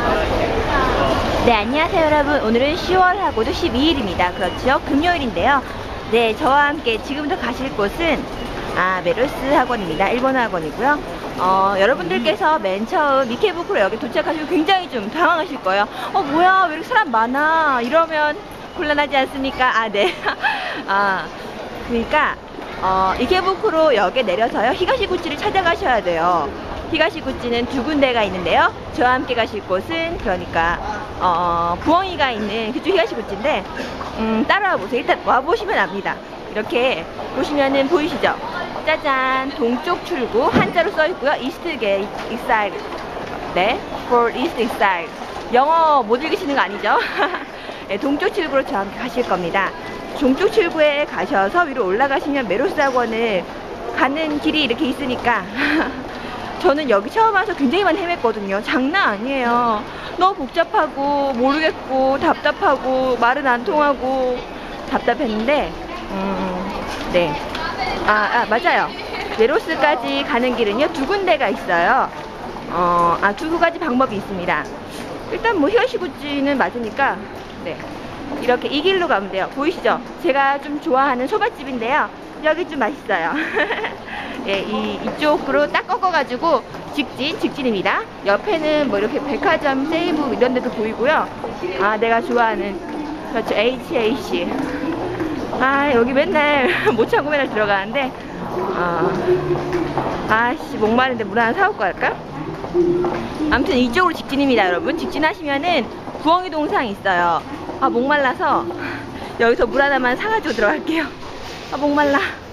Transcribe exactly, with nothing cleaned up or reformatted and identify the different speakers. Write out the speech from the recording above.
Speaker 1: 네, 안녕하세요 여러분. 오늘은 시월하고도 십이일입니다. 그렇죠, 금요일인데요. 네, 저와 함께 지금부터 가실 곳은 아 메로스 학원입니다. 일본어 학원이고요. 어, 여러분들께서 맨 처음 이케부쿠로 여기 도착하시고 굉장히 좀 당황하실 거예요. 어 뭐야, 왜 이렇게 사람 많아, 이러면 곤란하지 않습니까? 아 네. 아 그러니까 어, 이케부쿠로 역에 내려서요 히가시구치를 찾아가셔야 돼요. 히가시구치는 두 군데가 있는데요. 저와 함께 가실 곳은 그러니까 어, 부엉이가 있는 그쪽 히가시구치인데 음, 따라와 보세요. 일단 와보시면 압니다. 이렇게 보시면은 보이시죠? 짜잔, 동쪽 출구 한자로 써있고요. 이스트 게이트 익사이드. 네, for east side. 영어 못 읽으시는 거 아니죠? 네, 동쪽 출구로 저와 함께 가실 겁니다. 동쪽 출구에 가셔서 위로 올라가시면 메로스 학원을 가는 길이 이렇게 있으니까 저는 여기 처음 와서 굉장히 많이 헤맸거든요. 장난 아니에요. 너무 복잡하고 모르겠고 답답하고 말은 안 통하고 답답했는데 음, 네. 아, 아 맞아요. 메로스까지 가는 길은요 두 군데가 있어요. 어, 아, 두 가지 방법이 있습니다. 일단 뭐 히가시구치는 맞으니까 네, 이렇게 이 길로 가면 돼요. 보이시죠? 제가 좀 좋아하는 소바집인데요. 여기 좀 맛있어요. 예, 이, 이쪽으로 딱 꺾어가지고 직진, 직진입니다. 옆에는 뭐 이렇게 백화점, 세이브 이런 데도 보이고요. 아, 내가 좋아하는 그렇죠, 에이치에이씨. 아, 여기 맨날 못 참고 맨날 들어가는데 아, 아씨 목마른데 물 하나 사올까 할까? 아무튼 이쪽으로 직진입니다. 여러분, 직진하시면은 부엉이 동상이 있어요. 아, 목말라서 여기서 물 하나만 사가지고 들어갈게요. 아, 목말라.